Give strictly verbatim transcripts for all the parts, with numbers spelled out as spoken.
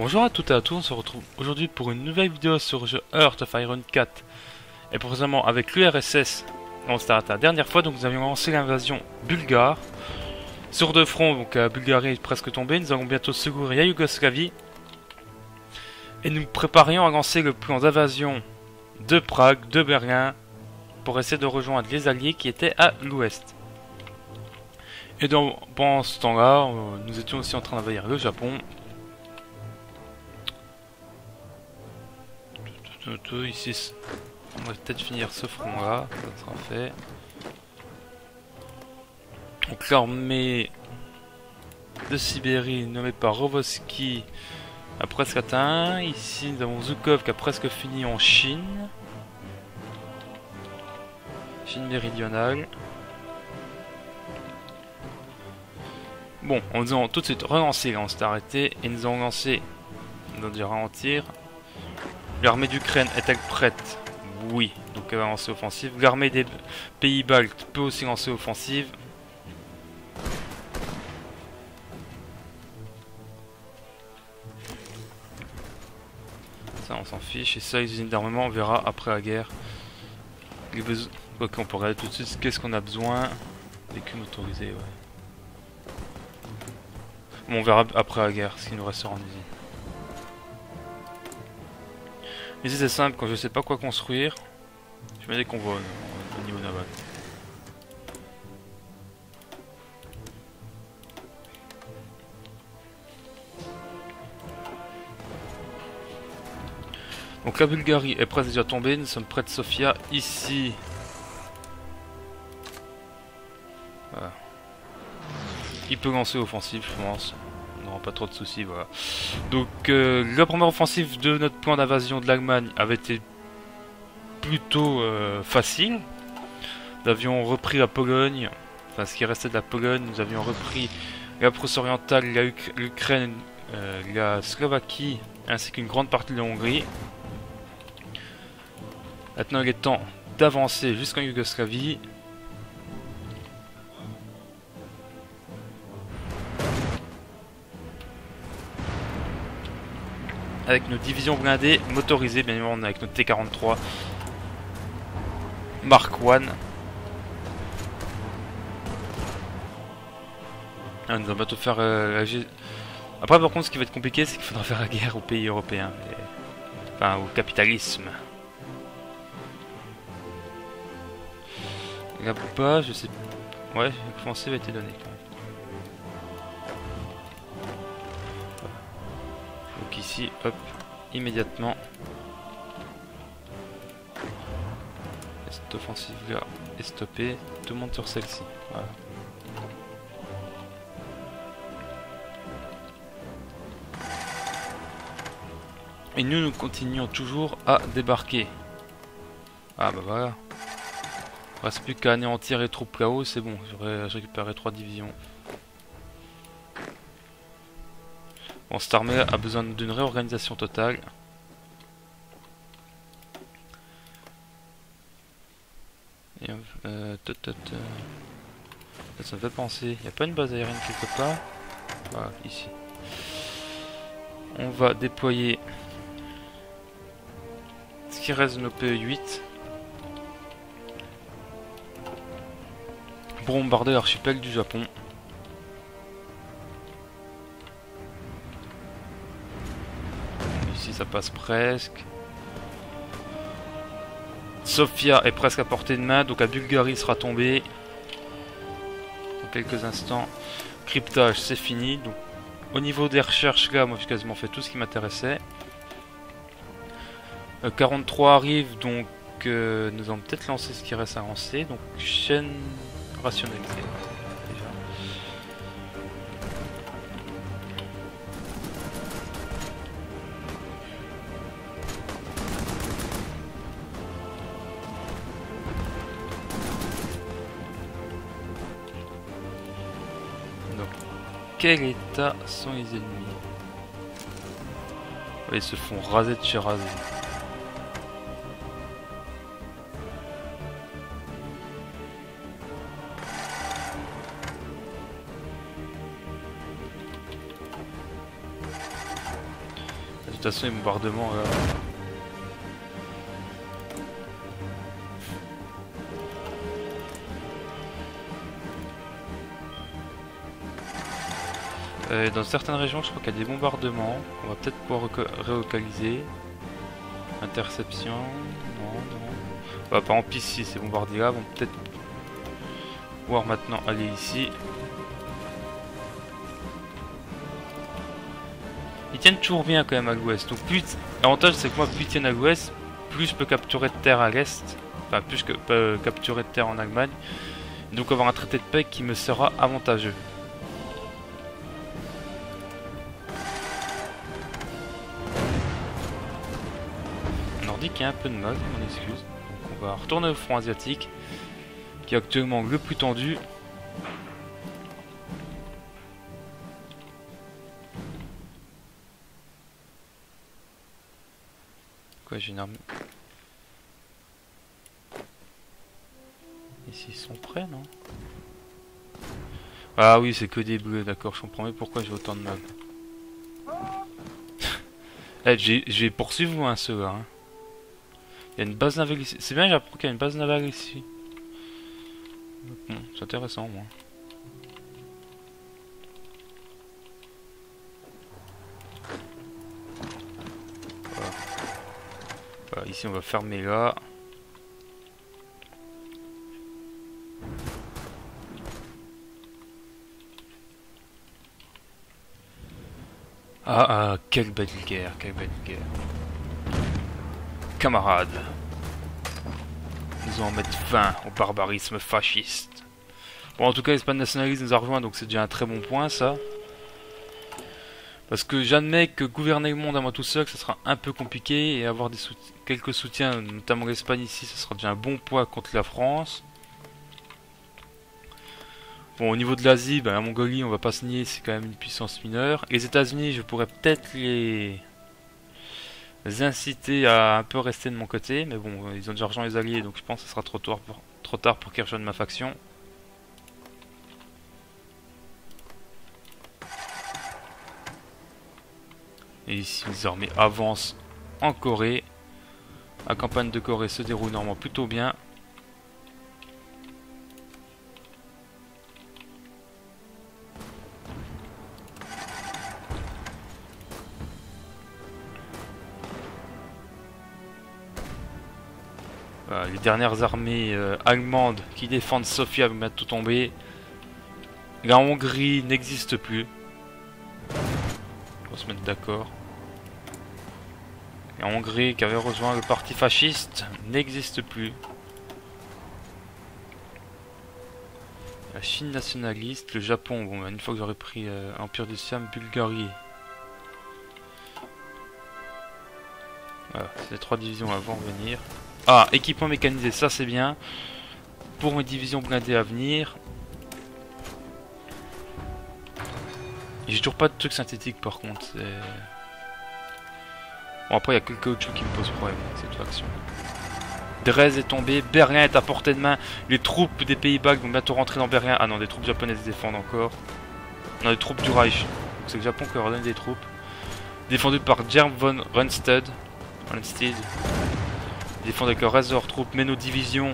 Bonjour à toutes et à tous, on se retrouve aujourd'hui pour une nouvelle vidéo sur le jeu Heart of Iron quatre. Et précisément avec l'U R S S, on s'est arrêté la dernière fois, donc nous avions lancé l'invasion bulgare. Sur deux fronts, donc la Bulgarie est presque tombée, nous allons bientôt secourir la Yougoslavie. Et nous préparions à lancer le plan d'invasion de Prague, de Berlin, pour essayer de rejoindre les alliés qui étaient à l'ouest. Et donc, pendant ce temps-là, euh, nous étions aussi en train d'envahir le Japon. Tout, tout, tout, ici, on va peut-être finir ce front-là, ça sera fait. Donc l'armée de Sibérie nommée par Rovoski a presque atteint. Ici, nous avons Zhukov qui a presque fini en Chine. Chine méridionale. Bon, on nous a tout de suite relancé, là on s'est arrêté et nous avons lancé, on va dire ralentir. L'armée d'Ukraine est-elle prête? Oui, donc elle va lancer offensive. L'armée des pays baltes peut aussi lancer offensive. Ça on s'en fiche, et ça les usines d'armement on verra après la guerre. Ok, on peut regarder tout de suite qu'est-ce qu'on a besoin. Véhicule motorisé, ouais. Bon, on verra après la guerre ce qu'il nous restera en usine. Ici c'est simple, quand je sais pas quoi construire, je mets des convois au niveau naval. Donc la Bulgarie est presque déjà tombée, nous sommes près de Sofia, ici. Voilà. Il peut lancer offensive, je pense. On n'aura pas trop de soucis, voilà. Donc euh, la première offensive de notre plan d'invasion de l'Allemagne avait été plutôt euh, facile. Nous avions repris la Pologne, enfin ce qui restait de la Pologne, nous avions repris la Prusse orientale, l'Ukraine, euh, la Slovaquie, ainsi qu'une grande partie de la Hongrie. Maintenant il est temps d'avancer jusqu'en Yougoslavie. Avec nos divisions blindées motorisées, bien évidemment, on est avec notre T quarante-trois Mark un. Ah, nous allons bientôt faire euh, la G... Après, par contre, ce qui va être compliqué, c'est qu'il faudra faire la guerre aux pays européens. Et... Enfin, au capitalisme. Là-bas, je sais... Ouais, l'offensive a été donnée quand même. Donc ici, hop, immédiatement. Cette offensive là est stoppée. Tout le monde sur celle-ci. Voilà. Et nous, nous continuons toujours à débarquer. Ah bah voilà. Il ne reste plus qu'à anéantir les troupes là-haut, c'est bon. J'aurais récupéré trois divisions. Bon, cette armée a besoin d'une réorganisation totale. Et, euh, t -t -t ça me fait penser, il n'y a pas une base aérienne quelque part? Voilà, ici. On va déployer ce qui reste de nos P E huit pour bombarder l'archipel du Japon. Ici ça passe presque. Sofia est presque à portée de main, donc la Bulgarie sera tombée dans quelques instants. Cryptage c'est fini. Donc au niveau des recherches là, moi j'ai quasiment fait tout ce qui m'intéressait. euh, quarante-trois arrive, donc euh, nous allons peut-être lancer ce qui reste à lancer. Donc chaîne rationalisée. Quel état sont les ennemis? Ils se font raser de chez raser. toute façon, les bombardements... Euh... Euh, dans certaines régions, je crois qu'il y a des bombardements. On va peut-être pouvoir relocaliser. Interception. Non, non. Bah, par exemple, ici, ces bombardiers-là vont peut-être pouvoir maintenant aller ici. Ils tiennent toujours bien quand même à l'ouest. Donc, plus. L'avantage, c'est que moi, plus ils tiennent à l'ouest, plus je peux capturer de terre à l'est. Enfin, plus je peux euh, capturer de terre en Allemagne. Donc, avoir un traité de paix qui me sera avantageux. Qu'il y a un peu de mal, mon excuse. Donc on va retourner au front asiatique, qui est actuellement le plus tendu. Quoi, j'ai une armée. Ici ils sont prêts, non? Ah oui, c'est que des bleus, d'accord, je comprends mieux pourquoi j'ai autant de mal. Eh, je vais poursuivre ou un ceux là, hein. Il y a une base navale ici. C'est bien, j'apprends qu'il y a une base navale ici. Bon, c'est intéressant, moi. Voilà. Voilà, ici, on va fermer là. Ah, ah, quelle belle guerre, quelle belle guerre. Camarades, nous allons mettre fin au barbarisme fasciste. Bon, en tout cas, l'Espagne nationaliste nous a rejoint, donc c'est déjà un très bon point, ça. Parce que j'admets que gouverner le monde à moi tout seul, ça sera un peu compliqué, et avoir des sout- quelques soutiens, notamment l'Espagne ici, ça sera déjà un bon poids contre la France. Bon, au niveau de l'Asie, ben, la Mongolie, on va pas se nier, c'est quand même une puissance mineure. Les États-Unis, je pourrais peut-être les... les inciter à un peu rester de mon côté, mais bon, ils ont déjà rejoint les alliés, donc je pense que ce sera trop tard pour, trop tard pour qu'ils rejoignent ma faction. Et ici, les armées avancent en Corée. La campagne de Corée se déroule normalement plutôt bien. Voilà, les dernières armées euh, allemandes qui défendent Sofia vont mettre tout tomber. La Hongrie n'existe plus. On va se mettre d'accord. La Hongrie qui avait rejoint le parti fasciste n'existe plus. La Chine nationaliste, le Japon, bon, une fois que j'aurais pris euh, Empire du Siam, Bulgarie. Voilà, c'est les trois divisions avant venir. Ah, équipement mécanisé, ça c'est bien. Pour mes divisions blindées à venir. J'ai toujours pas de trucs synthétiques par contre. Bon, après il y a que le caoutchouc qui me pose problème avec cette faction. Dresde est tombé, Berlin est à portée de main. Les troupes des Pays-Bas vont bientôt rentrer dans Berlin. Ah non, des troupes japonaises défendent encore. Non, des troupes du Reich. C'est le Japon qui leur donne des troupes. Défendues par Germ von Rundstedt. Rundstedt. Défendent avec le reste de leurs troupes, mais nos divisions.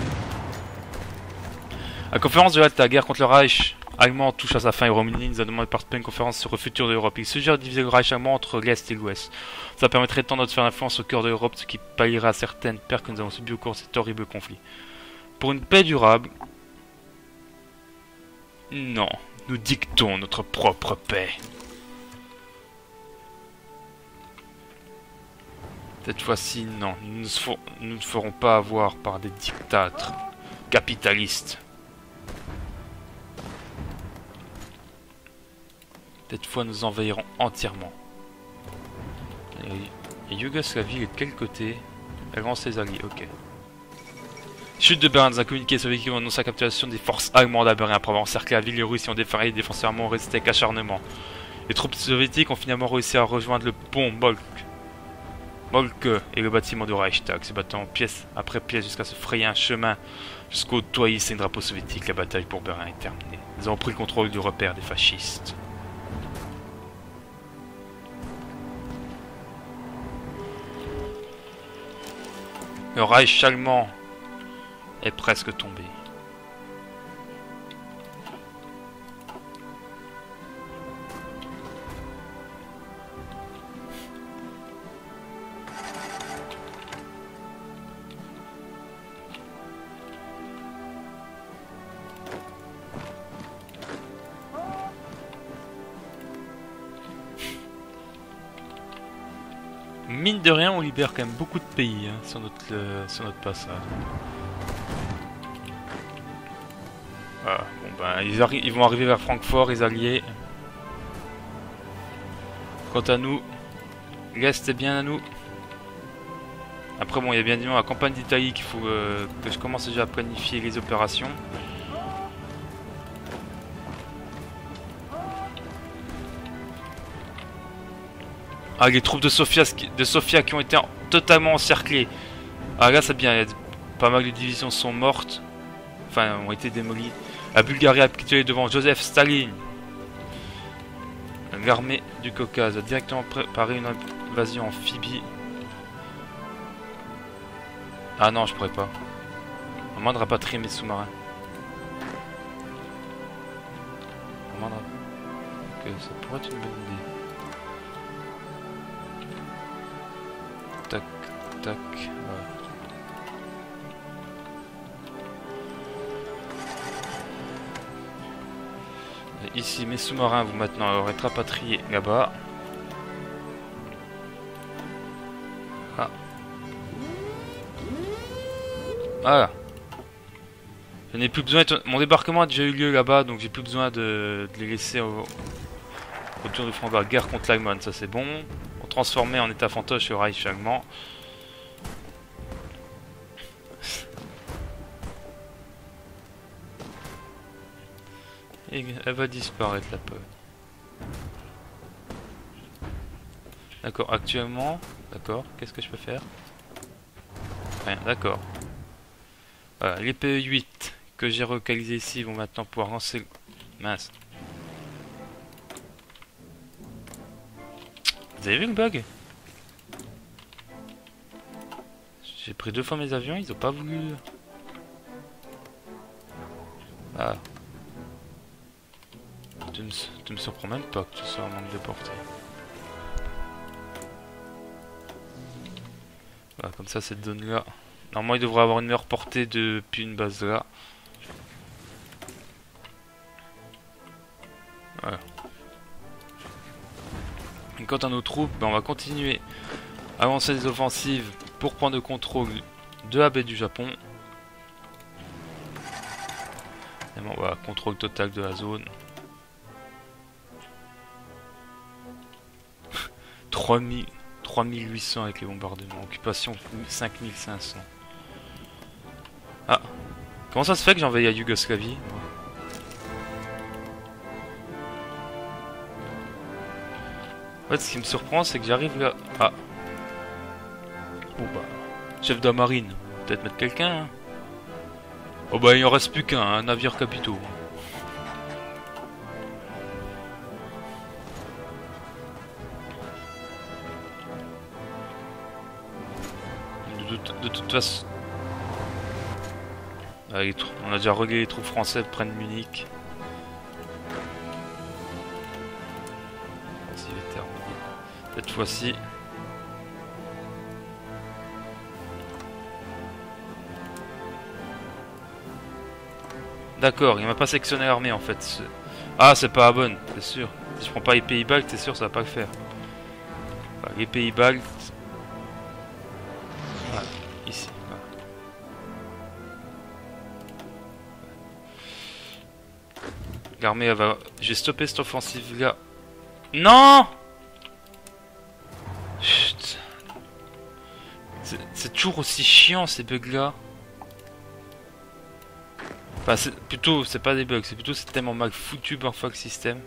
La conférence de Yalta, guerre contre le Reich allemand touche à sa fin et Romilly nous a demandé de participer à une conférence sur le futur de l'Europe. Il suggère de diviser le Reich allemand entre l'Est et l'Ouest. Ça permettrait de tendre de faire l'influence au cœur de l'Europe, ce qui pallierait à certaines pertes que nous avons subies au cours de cet horrible conflit. Pour une paix durable, non, nous dictons notre propre paix. Cette fois-ci, non, nous ne, ferons, nous ne ferons pas avoir par des dictateurs capitalistes. Cette fois, nous envahirons entièrement. Et, et Yougoslavie est de quel côté? Elle rend ses alliés, ok. Chute de Berlin, dans un communiqué soviétique, on annonce la capturation des forces allemandes à Berlin après avoir encerclé la ville. Les Russes y ont déferré, les défenseurs allemands résistaient avec acharnement. Les troupes soviétiques ont finalement réussi à rejoindre le pont Molk. Molke et le bâtiment du Reichstag, se battant pièce après pièce jusqu'à se frayer un chemin jusqu'au toit hissé un drapeau soviétique. La bataille pour Berlin est terminée. Ils ont pris le contrôle du repère des fascistes. Le Reich allemand est presque tombé. Mine de rien, on libère quand même beaucoup de pays hein, sur, notre, euh, sur notre passage. Voilà. Bon, ben, ils, ils vont arriver vers Francfort, les alliés. Quant à nous, l'Est est bien à nous. Après, bon, il y a bien évidemment la campagne d'Italie qu'il faut euh, que je commence déjà à planifier les opérations. Ah, les troupes de Sofia, de Sofia qui ont été totalement encerclées. Ah, là, c'est bien. Il y a pas mal de divisions sont mortes. Enfin, ont été démolies. La Bulgarie a capitulé devant Joseph Staline. L'armée du Caucase a directement préparé une invasion amphibie. Ah non, je pourrais pas. À moins de rapatrier mes sous-marins. À moins de... Ok, ça pourrait être une bonne idée. Tac, tac, voilà. Et ici, mes sous-marins vont maintenant être rapatriés là-bas. Ah. Voilà. Je n'ai plus besoin de... Mon débarquement a déjà eu lieu là-bas, donc j'ai plus besoin de... de les laisser au... autour du front. Guerre contre l'Allemagne, ça c'est bon. Transformé en état fantoche le Reich allemand. Et elle va disparaître la peur. D'accord, actuellement, d'accord, qu'est-ce que je peux faire? Rien, d'accord. Voilà, les P E huit que j'ai relocalisés ici vont maintenant pouvoir lancer... Mince. Vous avez vu le bug? J'ai pris deux fois mes avions, ils ont pas voulu... Ah. Tu me, tu me surprends même pas que tu sois en manque de portée. Voilà, comme ça cette zone là. Normalement il devrait avoir une meilleure portée depuis une base là. Voilà. Et quant à nos troupes, ben on va continuer à avancer les offensives pour prendre le contrôle de la baie du Japon. Et bon, voilà, contrôle total de la zone. trois mille, trois mille huit cents avec les bombardements. Occupation cinq mille cinq cents. Ah, comment ça se fait que j'ai envahi la Yougoslavie? En fait, ce qui me surprend, c'est que j'arrive là. Ah. Bon bah, chef de la marine, peut-être mettre quelqu'un. Hein. Oh bah, il en reste plus qu'un, un navire capitaux. De, de, de toute façon, ah, on a déjà relayé les troupes françaises prennent Munich. Cette fois-ci. D'accord, il m'a pas sectionné l'armée en fait. Ah, c'est pas la bonne, c'est sûr. Si je prends pas les pays baltes, c'est sûr, ça va pas le faire. Enfin, les pays baltes. Voilà, ici. Voilà. L'armée, elle va. J'ai stoppé cette offensive là. Non! Chut. C'est toujours aussi chiant ces bugs là. Enfin, c'est plutôt, c'est pas des bugs, c'est plutôt c'est tellement mal foutu parfois le système.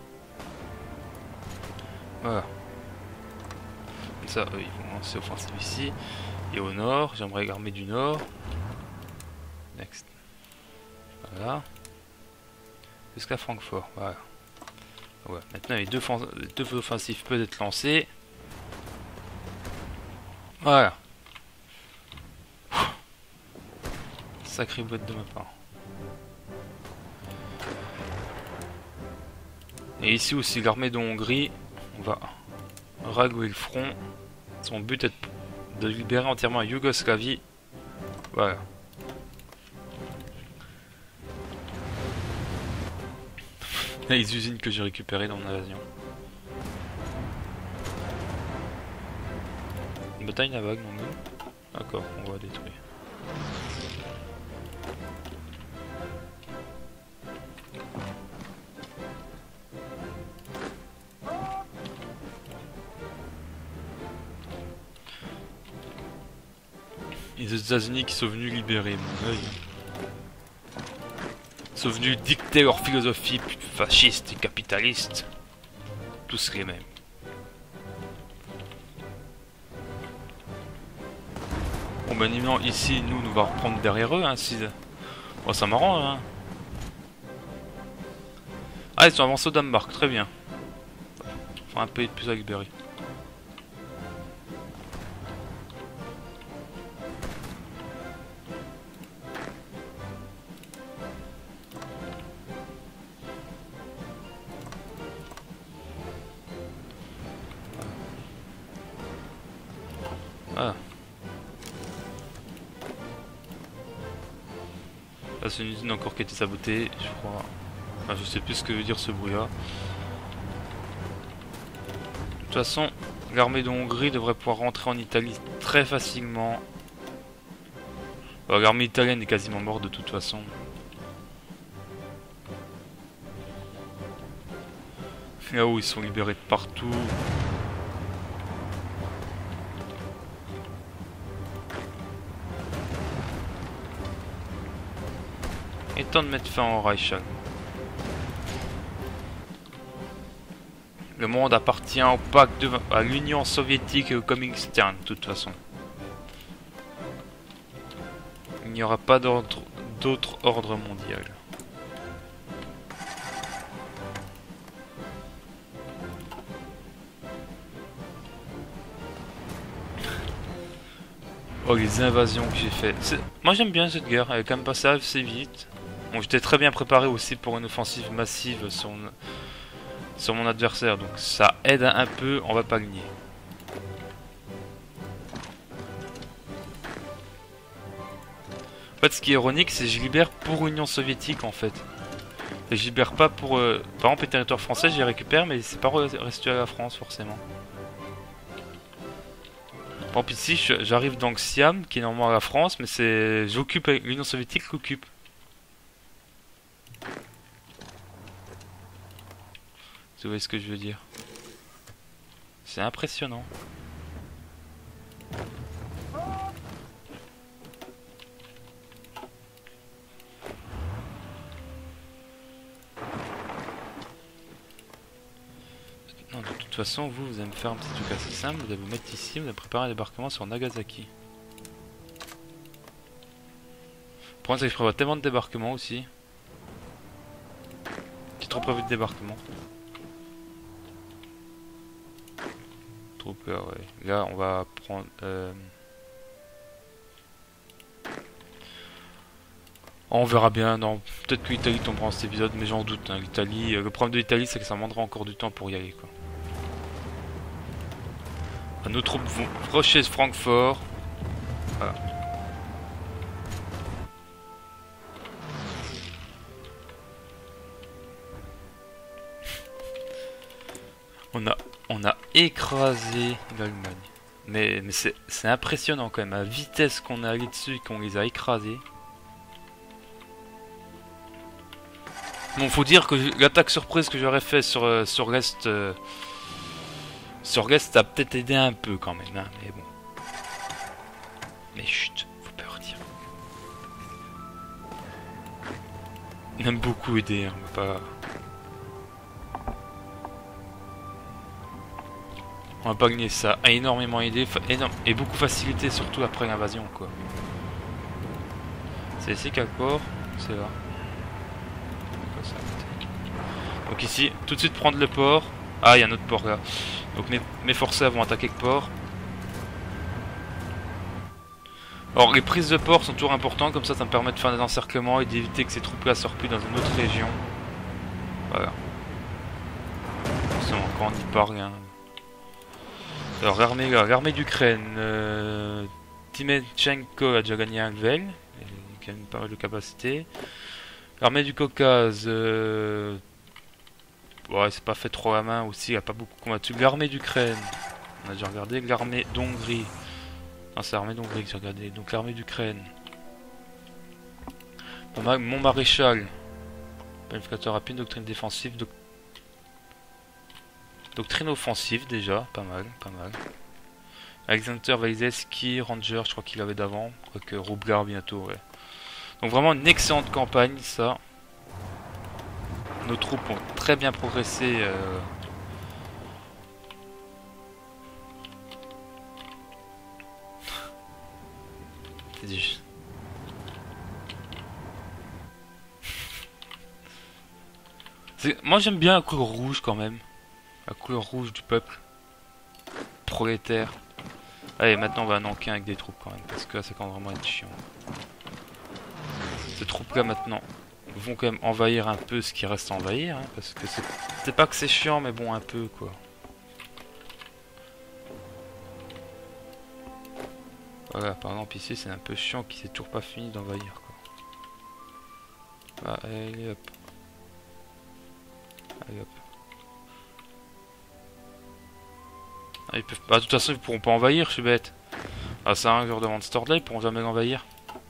Voilà. Comme ça, eux, ils vont lancer offensive ici. Et au nord, j'aimerais l'armée du nord. Next. Voilà. Jusqu'à Francfort, voilà. Ouais. Maintenant, les deux, les deux offensives peuvent être lancées. Voilà. Sacrée boîte de ma part. Et ici aussi l'armée de Hongrie, on va ragouer le front. Son but est de libérer entièrement la Yougoslavie. Voilà. Les usines que j'ai récupérées dans mon invasion. Une bataille navale, non non. D'accord, on va détruire. Les États-Unis qui sont venus libérer mon œil. Ils sont venus dicter leur philosophie fasciste et capitaliste. Tous les mêmes. Bon ben évidemment ici nous nous va reprendre derrière eux hein si. Bon ça m'arrange hein. Ah ils sont avancés au Danemark, très bien. Enfin un pays de plus à libérer. Ah. Là c'est une usine encore qui a été sabotée, je crois. Enfin je sais plus ce que veut dire ce bruit là. De toute façon, l'armée de Hongrie devrait pouvoir rentrer en Italie très facilement. L'armée italienne est quasiment morte de toute façon. Là-haut ils sont libérés de partout. Et temps de mettre fin au Reichstag. Le monde appartient au pacte de, à l'Union soviétique et au Comintern de toute façon. Il n'y aura pas d'autre ordre mondial. Oh les invasions que j'ai fait. Moi j'aime bien cette guerre, elle est quand même passée assez vite. Bon, j'étais très bien préparé aussi pour une offensive massive sur, une... sur mon adversaire, donc ça aide un peu, on va pas le nier. En fait, ce qui est ironique, c'est que je libère pour l'Union soviétique en fait. Et je libère pas pour... Euh... Par exemple, les territoires français, j'y récupère, mais c'est pas resté à la France forcément. Par exemple, ici, j'arrive dans Xi'an, qui est normalement à la France, mais c'est... J'occupe... L'Union soviétique l'occupe. Vous voyez ce que je veux dire? C'est impressionnant. Non, de toute façon, vous, vous allez me faire un petit truc assez simple. Vous allez vous mettre ici, vous allez préparer un débarquement sur Nagasaki. Pour l'instant, je prévois tellement de débarquements aussi. J'ai trop prévu de débarquement. Trooper, ouais. Là, on va prendre... Euh... On verra bien. Non, peut-être que l'Italie tombera en cet épisode, mais j'en doute. Hein. L'Italie, euh, le problème de l'Italie, c'est que ça demandera encore du temps pour y aller, quoi. Nos troupes vont rusher Francfort. Voilà. On a, on a écrasé l'Allemagne. Mais, mais c'est impressionnant quand même, la vitesse qu'on est allé dessus et qu'on les a écrasés. Bon, faut dire que l'attaque surprise que j'aurais fait sur, euh, sur l'Est... Euh, sur l'Est, ça a peut-être aidé un peu quand même, hein, mais bon. Mais chut, faut pas redire. Il aime beaucoup aider, hein, pas... On va pas gagner ça. A énormément aidé, énorme, et beaucoup facilité, surtout après l'invasion, quoi. C'est ici quel port? C'est là. Donc ici, tout de suite prendre le port. Ah, il y a un autre port là. Donc mes, mes forces vont attaquer le port. Alors les prises de port sont toujours importantes, comme ça ça me permet de faire des encerclements et d'éviter que ces troupes-là sortent plus dans une autre région. Voilà. Forcément, quand on n'y parle rien. Alors l'armée là, l'armée d'Ukraine, euh, Timchenko a déjà gagné un level, il a pas mal de capacité. L'armée du Caucase, euh, ouais, c'est pas fait trop à main aussi, il a pas beaucoup combattu. L'armée d'Ukraine, on a déjà regardé. L'armée d'Hongrie, non c'est l'armée d'Hongrie que j'ai regardé. Donc l'armée d'Ukraine. Mon maréchal, planificateur rapide, doctrine défensive, doc... doctrine offensive déjà, pas mal, pas mal. Alexander Wajewski, Ranger, je crois qu'il avait d'avant, quoique Roublard bientôt, ouais. Donc vraiment une excellente campagne, ça. Nos troupes ont très bien progressé. Euh... C'est du... Moi j'aime bien la couleur rouge quand même. La couleur rouge du peuple. Prolétaire. Allez, maintenant on va nanker avec des troupes quand même. Parce que là ça commence vraiment à être chiant. Ces troupes là maintenant vont quand même envahir un peu ce qui reste à envahir. Hein, parce que c'est pas que c'est chiant, mais bon, un peu quoi. Voilà, par exemple ici c'est un peu chiant qu'il s'est toujours pas fini d'envahir quoi. Ah, allez hop. Allez hop. Ah, ils peuvent... bah, de toute façon ils pourront pas envahir, je suis bête. Ah ça un je leur demande cet ordre là, ils pourront jamais l'envahir.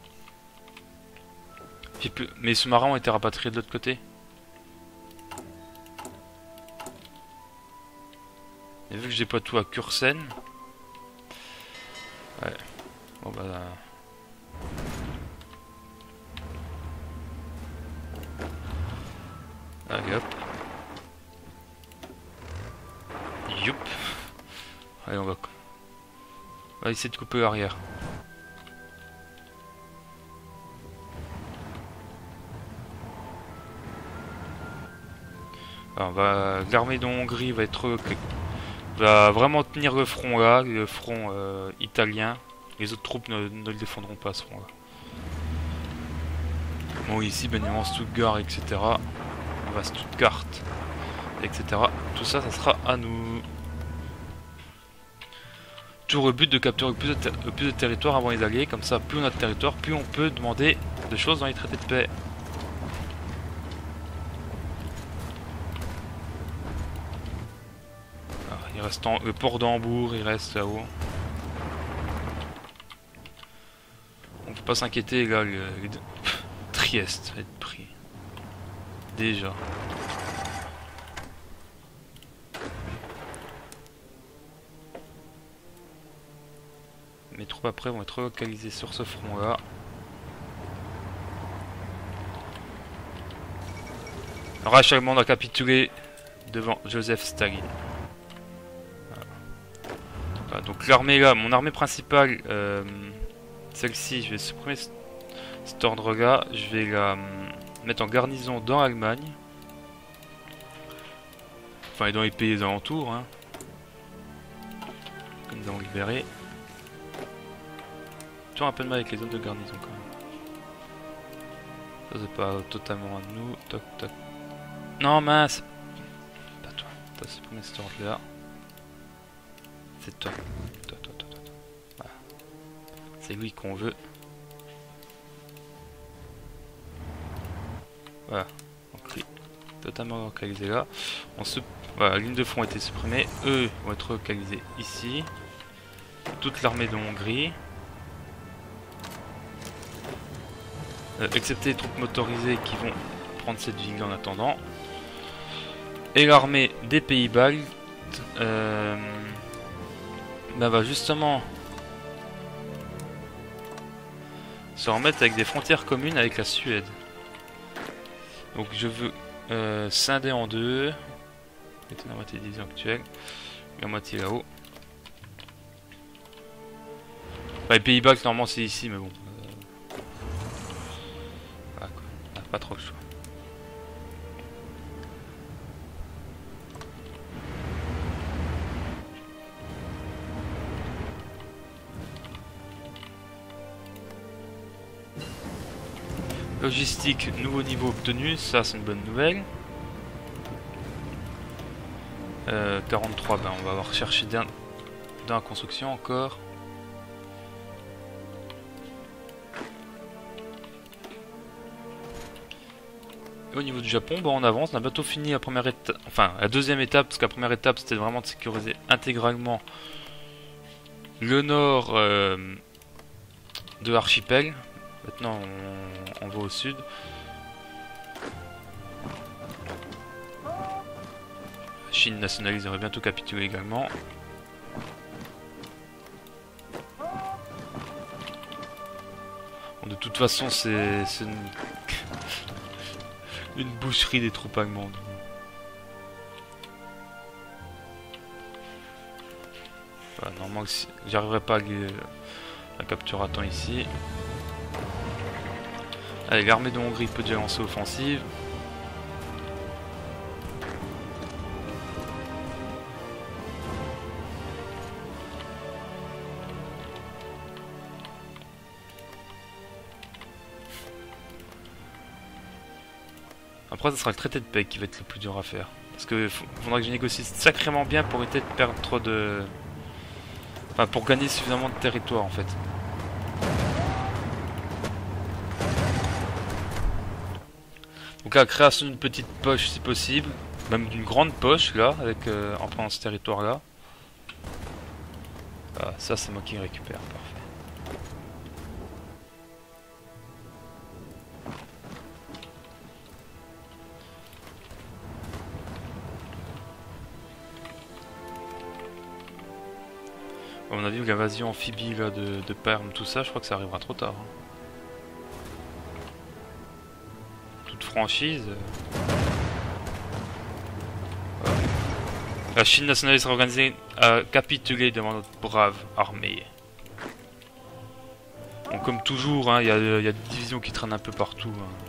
Mais les sous-marins ont été rapatriés de l'autre côté. Et vu que j'ai pas tout à Kursen. Ouais. Bon bah. Allez hop. Youp. Allez on va. On va essayer de couper l'arrière. L'armée de Hongrie va être va vraiment tenir le front là, le front euh, italien. Les autres troupes ne, ne le défendront pas à ce front là. Bon ici bien évidemment Stuttgart, et cetera. On va Stuttgart, et cetera. Tout ça, ça sera à nous. Toujours le but de capturer le plus de, le plus de territoire avant les alliés. Comme ça, plus on a de territoire, plus on peut demander des choses dans les traités de paix. Il reste en, le port d'Hambourg, il reste là-haut. On peut pas s'inquiéter, là, le, le, Trieste va être pris. Déjà. Mes troupes après vont être relocalisées sur ce front-là. Reich allemand a capitulé devant Joseph Staline. Voilà, donc l'armée là, mon armée principale, euh, celle-ci, je vais supprimer cet ordre-là, je vais la euh, mettre en garnison dans l'Allemagne. Enfin, et dans les pays des alentours, hein. Comme nous avons libéré. Toujours un peu de mal avec les zones de garnison quand même. Ça c'est pas totalement à nous. Toc toc. Non mince. Pas toi. T'as supprimé cet ordre là. C'est toi. Toi, toi, toi, toi. Voilà. C'est lui qu'on veut. Voilà. Donc lui, totalement localisé là. On se... Voilà, la ligne de front a été supprimée. Eux vont être localisés ici. Toute l'armée de Hongrie. Euh, excepté les troupes motorisées qui vont prendre cette ville en attendant. Et l'armée des Pays-Bas euh, bah va justement se remettre avec des frontières communes avec la Suède. Donc je veux euh, scinder en deux. Mettez la moitié des divisions actuelles. La moitié là-haut. Bah, les Pays-Bas normalement c'est ici mais bon. Pas trop le choix. Logistique, nouveau niveau obtenu, ça c'est une bonne nouvelle. Euh, quarante-trois, ben on va avoir cherché dans la construction encore. Et au niveau du Japon, ben on avance, on a bientôt fini la première étape, enfin la deuxième étape, parce que la première étape c'était vraiment de sécuriser intégralement le nord euh, de l'archipel. Maintenant on, on va au sud. La Chine nationalise aurait bientôt capitulé également. Bon, de toute façon c'est une... une boucherie des troupes allemandes. Voilà, normalement si... j'arriverai pas à la capturer à temps ici. Allez, l'armée de Hongrie peut déjà lancer offensive. Après, ce sera le traité de paix qui va être le plus dur à faire. Parce que faudra que je négocie sacrément bien pour éviter de perdre trop de... Enfin, pour gagner suffisamment de territoire en fait. Donc la création d'une petite poche si possible. Même d'une grande poche là, avec euh, en prenant ce territoire là. Ah, ça c'est moi qui le récupère, parfait. À mon avis, l'invasion amphibie là, de, de Perm, tout ça, je crois que ça arrivera trop tard. Hein. Toute franchise. Voilà. La Chine nationaliste organisée a capitulé devant notre brave armée. Bon, comme toujours, il hein, y, y a des divisions qui traînent un peu partout. Hein.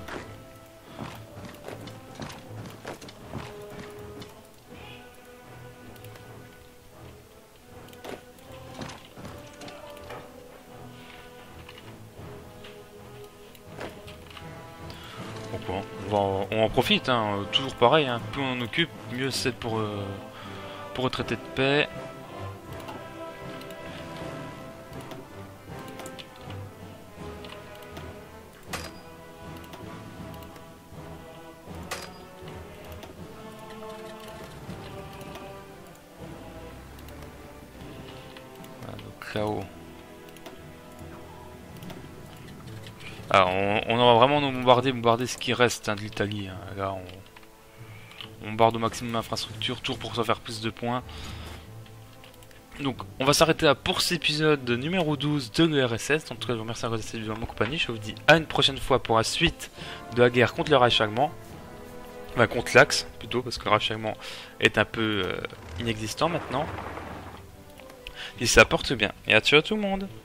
Donc on, va, on en profite, hein, toujours pareil, hein, plus on en occupe, mieux c'est pour, euh, pour le traité de paix. Voilà, donc là-haut. Alors, on, on aura vraiment nous bombarder, bombarder ce qui reste hein, de l'Italie. Hein. Là, on, on bombarde au maximum l'infrastructure, toujours pour se faire plus de points. Donc, on va s'arrêter là pour cet épisode numéro douze de l'U R S S. En tout cas, je vous remercie d'avoir cette vidéo en ma compagnie. Je vous dis à une prochaine fois pour la suite de la guerre contre le Reich allemand. Enfin, contre l'Axe, plutôt, parce que le Reich allemand est un peu euh, inexistant maintenant. Et ça porte bien. Et à ciao tout le monde!